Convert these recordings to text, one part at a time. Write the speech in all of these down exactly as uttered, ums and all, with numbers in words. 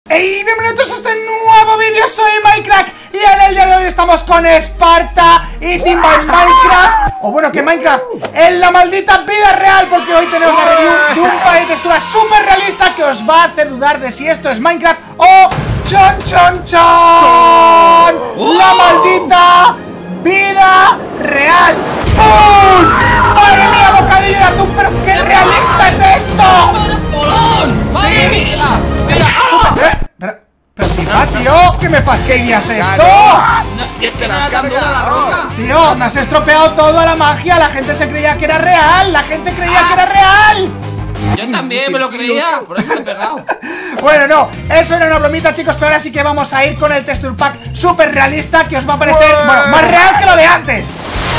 ¡Hey! Bienvenidos a este nuevo vídeo, soy Minecraft y en el día de hoy estamos con Esparta y Team by Minecraft. O bueno, que Minecraft en la maldita vida real, porque hoy tenemos la review de un pack de textura súper realista que os va a hacer dudar de si esto es Minecraft o chon chon chon, la maldita vida real. ¡Pum! ¡Madre mía, bocadillo de atún! ¡Pero qué realista es esto! ¡Madre mía! ¡Mira! Eh, pero, pero tío, tío, ¿qué me fastidias esto? ¡Te la has cargado! Tío, me has estropeado toda la magia. La gente se creía que era real. La gente creía que era real. Yo también me lo creía, por eso me he pegado. Bueno, no, eso era una bromita, chicos. Pero ahora sí que vamos a ir con el texture pack súper realista, que os va a parecer, bueno, más real que lo de antes.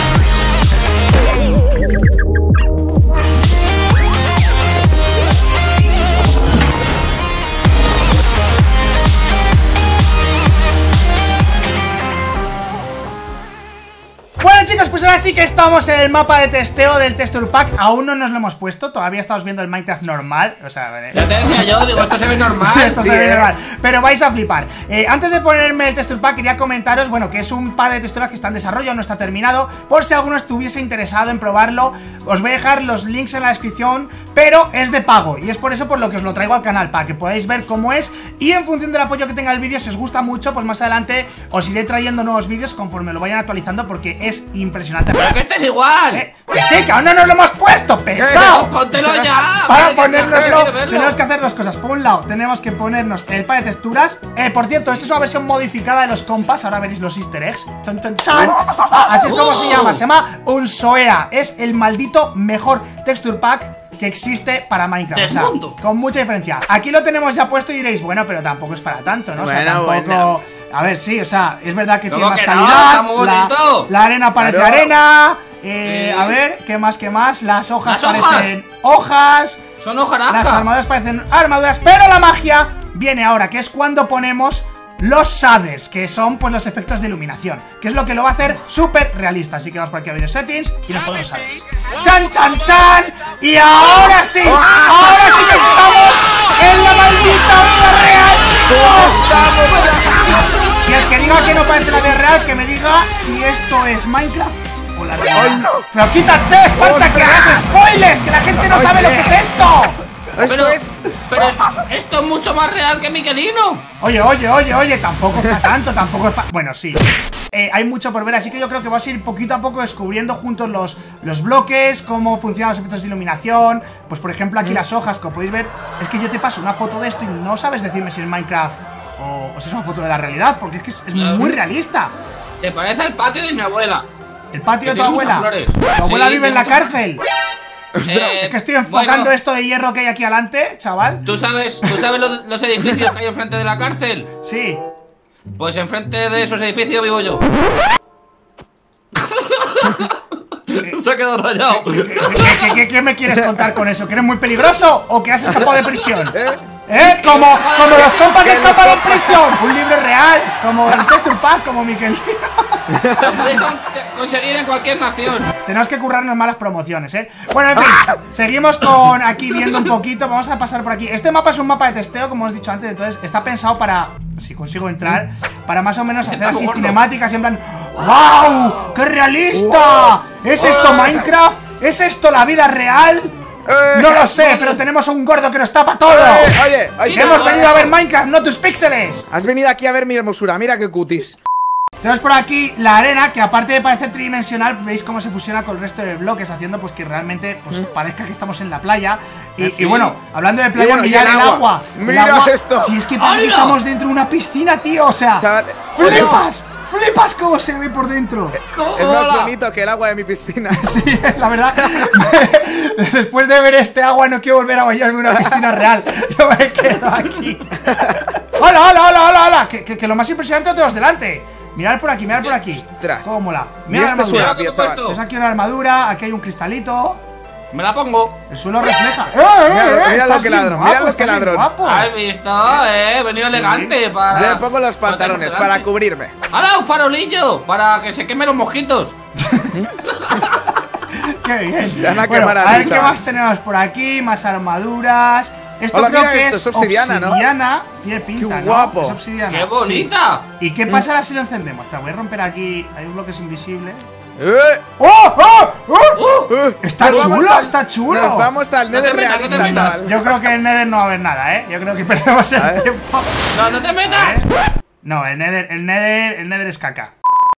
Bueno, chicos, pues ahora sí que estamos en el mapa de testeo del texture pack. Aún no nos lo hemos puesto, todavía estamos viendo el Minecraft normal. O sea, vale. Ya te decía yo, digo, esto se ve normal. Sí, esto sí, se ve eh. normal, pero vais a flipar. eh, Antes de ponerme el texture pack, quería comentaros, bueno, que es un pack de texturas que está en desarrollo, no está terminado. Por si alguno estuviese interesado en probarlo, os voy a dejar los links en la descripción, pero es de pago, y es por eso por lo que os lo traigo al canal, para que podáis ver cómo es. Y en función del apoyo que tenga el vídeo, si os gusta mucho, pues más adelante os iré trayendo nuevos vídeos conforme lo vayan actualizando, porque es impresionante. Pero que este es igual. Eh, que sí, que aún no nos lo hemos puesto, pesado. Póntelo ya. Para Vale, ponérnoslo, quiero verlo. tenemos que hacer dos cosas. Por un lado, tenemos que ponernos el pack de texturas. Eh, por cierto, esto es una versión modificada de los compas. Ahora veréis los easter eggs. Chan, chan, chan. Así es como se llama. Se llama Unsoea. Es el maldito mejor texture pack que existe para Minecraft. O sea, con mucha diferencia. Aquí lo tenemos ya puesto y diréis, bueno, pero tampoco es para tanto, ¿no? O sea, Bueno, tampoco... bueno. A ver, sí, o sea, es verdad que tiene ¿Cómo más que no? calidad. Está muy la, bonito. la arena parece Claro. arena. Eh, Sí. A ver, ¿qué más, qué más? Las hojas Las parecen hojas. Son hojarasca. Las armaduras parecen armaduras, pero la magia viene ahora, que es cuando ponemos los shaders, que son pues los efectos de iluminación, que es lo que lo va a hacer súper realista. Así que vamos por aquí a ver settings y nos ponemos shaders. ¡Chan, chan, chan! Y ahora sí, ahora sí que estamos en la maldita vida real, chicos. Y el que diga que no parece la vida real, que me diga si esto es Minecraft o la realidad. Pero quítate, Esparta, que hagas spoilers, que la gente no sabe lo que es esto. Esto Pero, es. pero esto es mucho más real que Miquelino. Oye, oye, oye, oye, tampoco es para tanto, tampoco es para... Bueno, sí, eh, hay mucho por ver, así que yo creo que vas a ir poquito a poco descubriendo juntos los, los bloques, cómo funcionan los efectos de iluminación. Pues por ejemplo aquí las hojas, como podéis ver, es que yo te paso una foto de esto y no sabes decirme si es Minecraft o, o si es una foto de la realidad, porque es que es, es muy realista. Te parece el patio de mi abuela. El patio de Que tu tiene muchas abuela. flores. Tu abuela Sí, vive en tiene la muchas cárcel. Eh, Es que estoy enfocando bueno, esto de hierro que hay aquí adelante, chaval. ¿Tú sabes, ¿tú sabes los, los edificios que hay enfrente de la cárcel? Sí. Pues enfrente de esos edificios vivo yo. Se ha quedado rayado. ¿Qué, qué, qué, qué, qué me quieres contar con eso? ¿Que eres muy peligroso o que has escapado de prisión? ¿Eh? Como, como los compas escapan de prisión. Un libro real, como el texture pack, como Miquel. Lo podéis con- conseguir en cualquier nación. Tenemos que currarnos malas promociones, ¿eh? Bueno, en fin, seguimos con aquí viendo un poquito. Vamos a pasar por aquí. Este mapa es un mapa de testeo, como os he dicho antes. Entonces está pensado para, si consigo entrar, para más o menos hacer así gordo. cinemáticas y en plan ¡wow! ¡Qué realista! ¿Es esto Minecraft? ¿Es esto la vida real? Eh, No lo sé, pero tenemos un gordo que nos tapa todo. eh, Oye, oye, Que hemos venido a ver Minecraft, no tus píxeles. has venido aquí a ver mi hermosura, mira qué cutis. Tenemos por aquí la arena, que aparte de parecer tridimensional, veis cómo se fusiona con el resto de bloques, haciendo pues que realmente pues parezca que estamos en la playa. Y, Sí. y bueno, hablando de playa, Y bueno, y mirad el el agua. agua. El Mira agua- esto. Si es que parece que ¡Hala! estamos dentro de una piscina, tío, o sea, Chaval, ¡flipas! ¡Flipas cómo se ve por dentro! Es más Hola. bonito que el agua de mi piscina. Sí, la verdad, después de ver este agua no quiero volver a bañarme en una piscina real. Yo me quedo aquí. ¡Hola, hola, hola, hola, hola! Que, que, que lo más impresionante lo tenemos delante. Mirad por aquí, mirad por aquí. Ostras. Cómo mola. Mira Mira la este armadura. suelo, Mira, chaval. puesto. Tenemos aquí una armadura, aquí hay un cristalito. Me la pongo. El suelo refleja. ¡Eh, eh, Mira, eh! mira Estás lo que bien ladrón, guapo, mira lo que estás bien ladrón. guapo. ¿Has visto? Eh, he venido Sí. elegante para... Yo me pongo los pantalones para cubrirme. ¡Hala, un farolillo! Para que se quemen los mosquitos. ¡Qué bien! Ya la Bueno, quemará, a ver qué chaval. más tenemos por aquí. Más armaduras. Esto Hola, creo mira que esto, es es obsidiana, ¿no? obsidiana. Tiene pinta, Qué ¿no? guapo. Es obsidiana. ¡Qué bonita! Sí. ¿Y qué pasará si lo encendemos? Te voy a romper aquí. Hay un bloque invisible. ¡Eh! ¡Oh! ¡Oh! ¡Oh! ¡Eh! Está Nos vamos chulo, al- está chulo. Nos vamos al No te Nether metas, no te realista, metas. chaval. Yo creo que en el Nether no va a haber nada, ¿eh? Yo creo que perdemos A el ver. tiempo. ¡No, no te A metas! ver. No, el Nether, el Nether, el Nether es caca.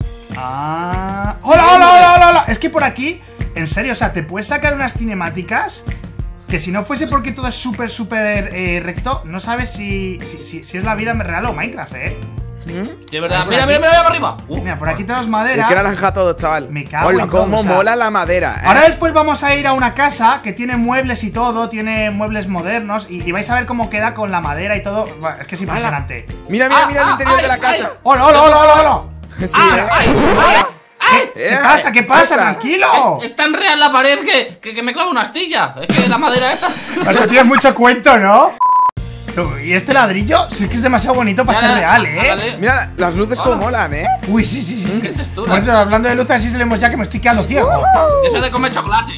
Ah. ¡Hola, hola, hola, hola, hola! Es que por aquí, en serio, o sea, te puedes sacar unas cinemáticas que si no fuese porque todo es súper, súper eh, recto, no sabes si, si, si, si es la vida real o Minecraft, ¿eh? De verdad, Por mira, aquí. mira, mira, mira para arriba. Uh, Mira, por aquí tenemos Y madera. que naranja todo, chaval. Me cago Hola, en todo, cómo o sea. mola la madera, ¿eh? Ahora después vamos a ir a una casa que tiene muebles y todo, tiene muebles modernos y, y vais a ver cómo queda con la madera y todo. Buah, es que es impresionante. Mira, mira, Ah, mira el ah, interior ay, de la ay. casa. ¡Hola, hola, hola, hola, hola! Sí, ¡Ah! ¿eh? ¡Ay! ¡Ay! ¡Ay! ¿Qué Eh, pasa? ¿Qué pasa? pasa. ¡Tranquilo! Es tan real la pared que, que, que me clava una astilla. Es que la madera esta. Pero tú tienes mucho cuento, ¿no? Tú, y este ladrillo sí que es demasiado bonito para Ya, ser real, ¿eh? hágale. Mira las luces Hola. como molan, ¿eh? Uy, sí, sí, sí. Qué sí. textura. Por cierto, hablando de luces, así salimos ya que me estoy quedando ciego. Eso de comer chocolate.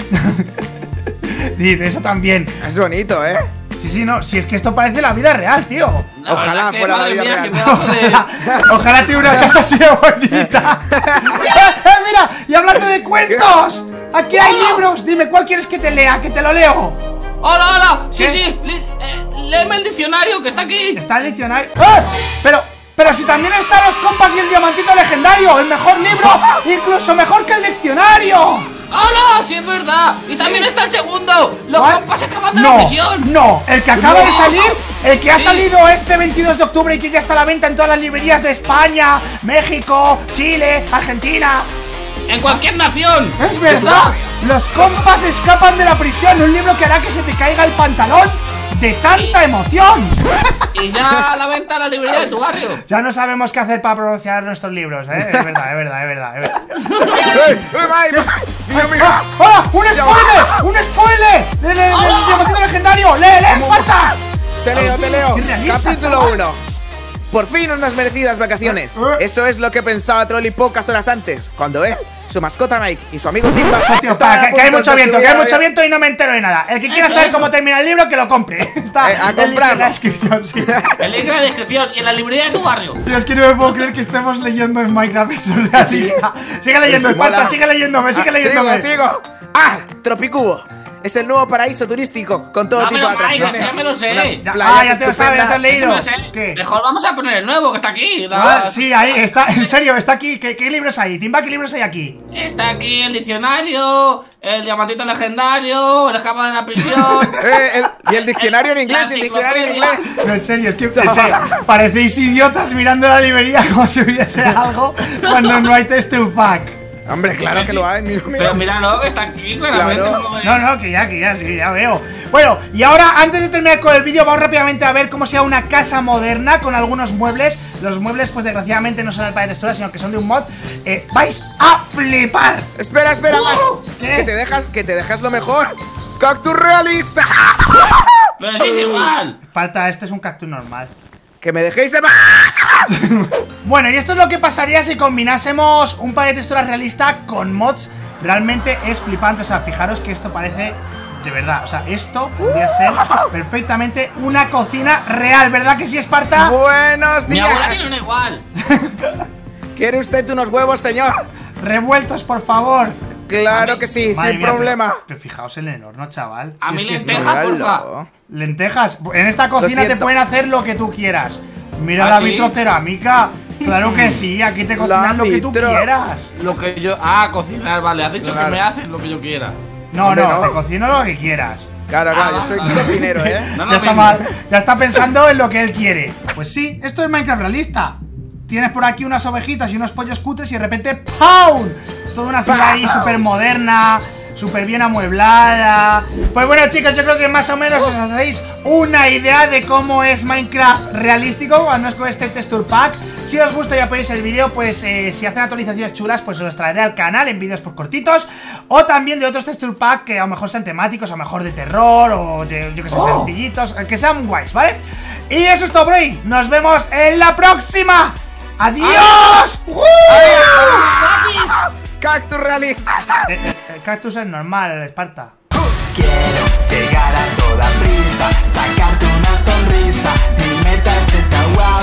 Sí, de eso también. Es bonito, ¿eh? Sí, sí, no. Si es que esto parece la vida real, tío. La Ojalá verdad que, fuera la madre vida mía, real. qué pedazo de- Ojalá tenga una casa así de bonita. ¡Eh, eh, mira! Y hablando de cuentos, aquí hay libros. Dime, ¿cuál quieres que te lea? Que te lo leo. ¡Hola, hola! Sí, ¿Qué? sí. li- eh, léeme el diccionario que está aquí. Está el diccionario. ¡Eh! Pero, pero si también están los compas y el diamantito legendario, el mejor libro, incluso mejor que el diccionario. ¡Hola! ¡Sí es verdad! Y también está el segundo. Los ¿Cuál? compas escapan de no, la prisión. No, el que acaba No. de salir, el que ha Sí. salido este veintidós de octubre y que ya está a la venta en todas las librerías de España, México, Chile, Argentina. En cualquier nación. Es verdad, los compas escapan de la prisión, un libro que hará que se te caiga el pantalón de tanta emoción. Y ya a la venta en la librería de tu barrio. Ya no sabemos qué hacer para pronunciar nuestros libros, ¿eh? Es verdad, es verdad, es verdad, es verdad. ¡Eh! ¡Eh, Mike! ¡Mira, mira! ¡Ah! ¡Hola! ¡Un spoiler! ¡Un spoiler! ¡Del del- del diamantito legendario! ¡Lee, lee, Esparta! Te leo, te leo. ¡Qué realista, Capítulo chaval! uno. Por fin unas merecidas vacaciones. Eh, eh. Eso es lo que pensaba Trolli pocas horas antes, cuando él, su mascota Mike y su amigo Timba Tío, estaban espera, a que, que hay punto mucho de viento, subir que hay al mucho avión. viento y no me entero de nada. El que quiera Eso, saber eso. cómo termina el libro, que lo compre. Está Eh, a el link en comprarlo. la descripción, sí. El link en la descripción y en la librería de tu barrio. Tío, es que no me puedo creer que estemos leyendo en Minecraft. Eso es así. Sigue leyendo, Sí, Esparta, mola. sigue leyéndome, sigue Ah, leyéndome. Sigo, sigo. ¡Ah! Tropicubo. Es el nuevo paraíso turístico con todo tipo Dámelo, de Mike, atracciones. así ya me lo sé. Unas Ya- playas ah, ya te lo sabes, ya te has estupendas. leído. Eso me sé. ¿Qué? Mejor vamos a poner el nuevo que está aquí. La- Ah, sí, ahí está, en serio, está aquí. ¿Qué, qué libros hay? Timba, ¿qué libros hay aquí? Está aquí el diccionario, el diamantito legendario, el escapa de la prisión. Eh, el- y el diccionario en inglés, La el diccionario en enciclopedia. inglés. No, en serio, es que en serio, parecéis idiotas mirando la librería como si hubiese algo cuando no hay texture pack. Hombre, claro que lo hay, mira, mira. Pero míralo, que está aquí, claramente. Claro. no lo ves. No, no, que ya, que ya, sí, ya veo. Bueno, y ahora, antes de terminar con el vídeo, vamos rápidamente a ver cómo sea una casa moderna con algunos muebles. Los muebles, pues desgraciadamente no son del país de textura, sino que son de un mod. Eh, vais a flipar. Espera, espera, Uh, Mike. ¿qué? Que te dejas, que te dejas lo mejor. ¡Cactus realista! Pero sí es igual. Esparta, este es un cactus normal. Que me dejéis de... Bueno, y esto es lo que pasaría si combinásemos un país de textura realista con mods. Realmente es flipante, o sea, fijaros que esto parece de verdad, o sea, esto podría ser perfectamente una cocina real, ¿verdad que sí, Esparta? Buenos Mi abuela días. tiene una igual. ¿Quiere usted unos huevos, señor? Revueltos, por favor. Claro que sí, Madre sin mía, problema. Pero, pero fijaos en el horno, chaval. A Si mí es que esto- lentejas, porfa. Míralo. Lentejas. En esta cocina te siento. pueden hacer lo que tú quieras. Mira ¿Ah, la sí? vitrocerámica. Claro que sí, aquí te cocinan lo que tú vitro. quieras. Lo que yo. Ah, cocinar, vale. Has dicho Claro. que me hacen lo que yo quiera. No, Hombre, no, no. te cocino lo que quieras. Claro, Ah, claro, yo soy vale. cocinero, ¿eh? No, no, Ya está mismo. mal, ya está pensando en lo que él quiere. Pues sí, esto es Minecraft realista. Tienes por aquí unas ovejitas y unos pollos cutres y de repente ¡pum! Toda una ciudad ahí súper moderna, súper bien amueblada. Pues bueno, chicos, yo creo que más o menos os hacéis una idea de cómo es Minecraft realístico, al menos con este texture pack. Si os gusta y apoyáis el vídeo, pues eh, si hacen actualizaciones chulas, pues os los traeré al canal en vídeos por cortitos. O también de otros texture pack que a lo mejor sean temáticos, a lo mejor de terror, o yo, yo que sé, sencillitos, que sean guays, ¿vale? Y eso es todo por hoy. Nos vemos en la próxima. ¡Adiós! ¡Uh! ¡Cactus realista! Eh, eh, el cactus es normal, el Esparta. Quiero llegar a toda prisa. pizza, sacarte una sonrisa. Mi meta es esa, wow,